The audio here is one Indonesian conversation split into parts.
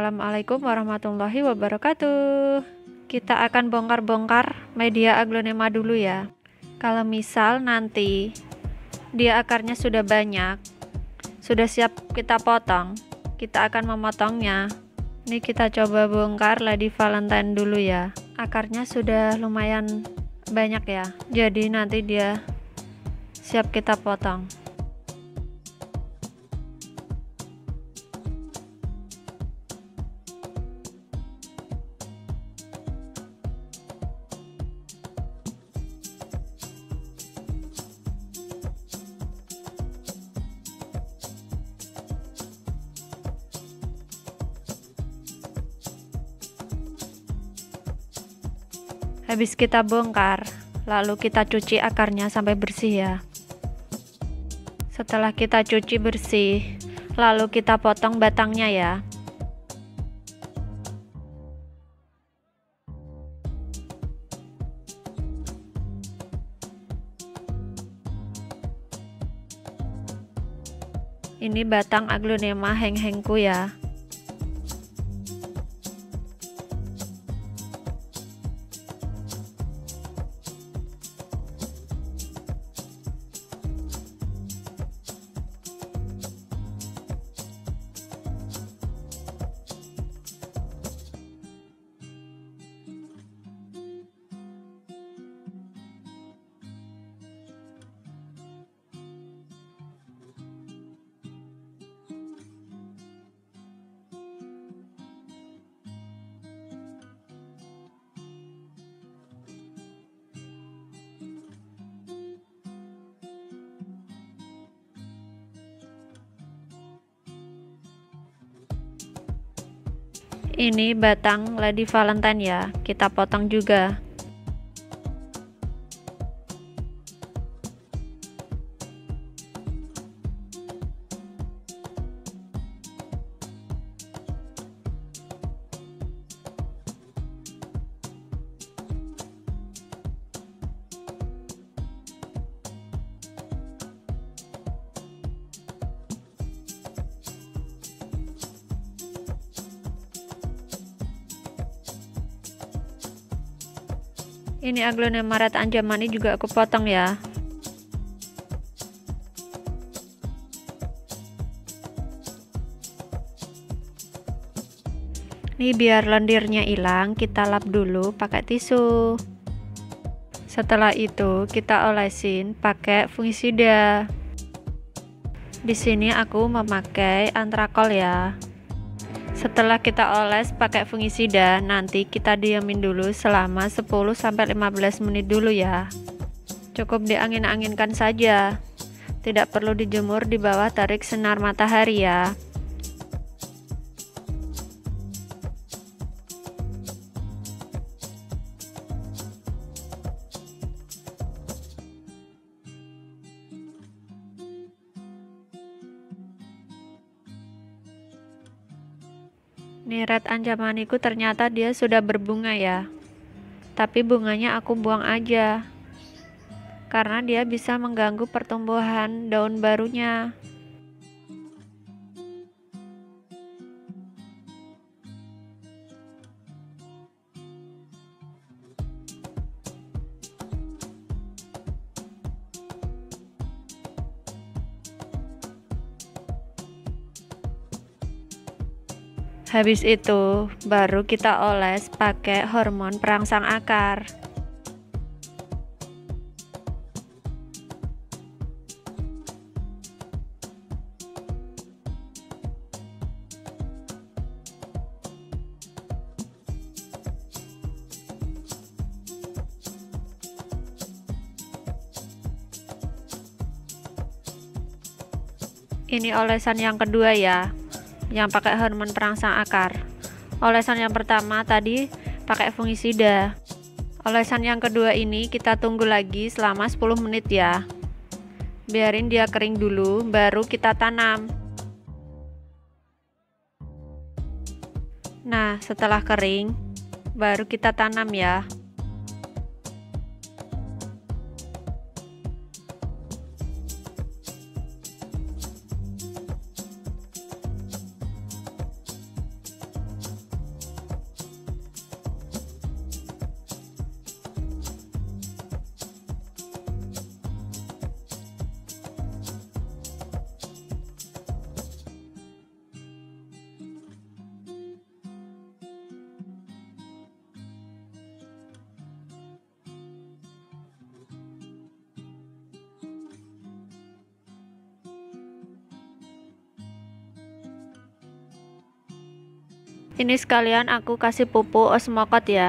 Assalamualaikum warahmatullahi wabarakatuh. Kita akan bongkar-bongkar media aglonema dulu ya. Kalau misal nanti dia akarnya sudah banyak, sudah siap kita potong, kita akan memotongnya. Ini kita coba bongkar lady valentine dulu ya. Akarnya sudah lumayan banyak ya, jadi nanti dia siap kita potong. Habis kita bongkar, lalu kita cuci akarnya sampai bersih ya. Setelah kita cuci bersih, lalu kita potong batangnya ya. Ini batang aglonema heng-hengku ya. Ini batang lady valentine ya, kita potong juga. Ini aglonema red anjamani juga aku potong ya. Nih biar lendirnya hilang, kita lap dulu pakai tisu. Setelah itu kita olesin pakai fungisida. Di sini aku memakai antrakol ya. Setelah kita oles pakai fungisida, nanti kita diamin dulu selama 10-15 menit dulu ya. Cukup diangin-anginkan saja. Tidak perlu dijemur di bawah terik sinar matahari ya. Nih red anjamaniku ternyata dia sudah berbunga ya. Tapi bunganya aku buang aja. Karena dia bisa mengganggu pertumbuhan daun barunya. Habis itu baru kita oles pakai hormon perangsang akar. Ini olesan yang kedua ya, yang pakai hormon perangsang akar. Olesan yang pertama tadi pakai fungisida. Olesan yang kedua ini kita tunggu lagi selama 10 menit ya. Biarin dia kering dulu, baru kita tanam. Nah, setelah kering, baru kita tanam ya. Ini sekalian aku kasih pupuk osmokot ya.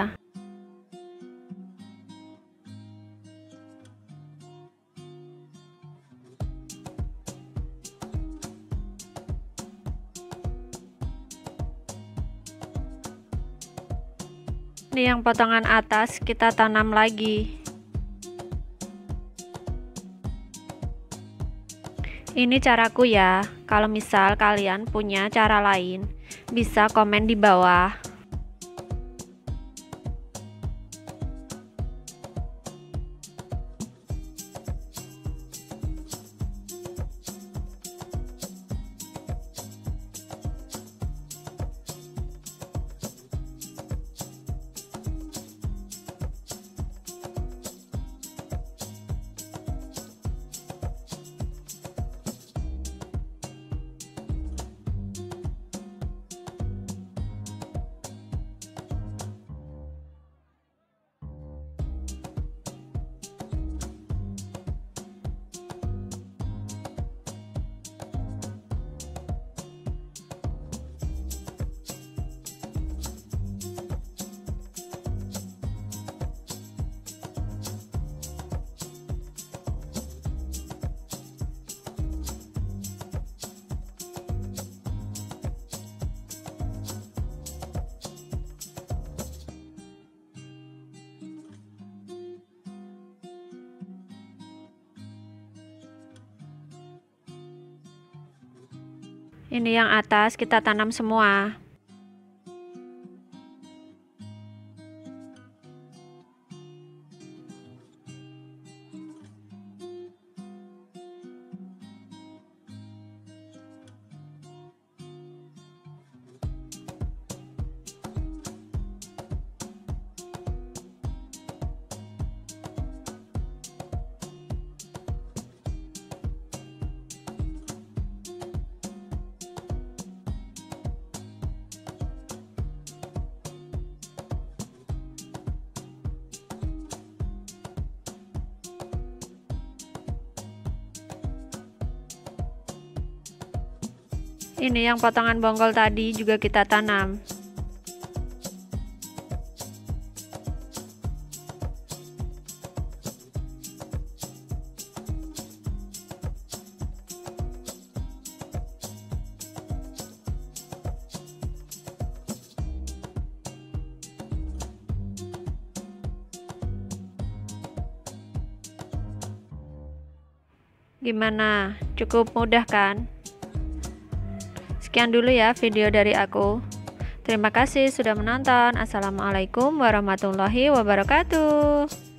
Ini yang potongan atas kita tanam lagi. Ini caraku ya. Kalau misal kalian punya cara lain, bisa komen di bawah. Ini yang atas kita tanam semua. Ini yang potongan bonggol tadi juga kita tanam. Gimana? Cukup mudah kan? Sekian dulu ya video dari aku. Terima kasih sudah menonton. Assalamualaikum warahmatullahi wabarakatuh.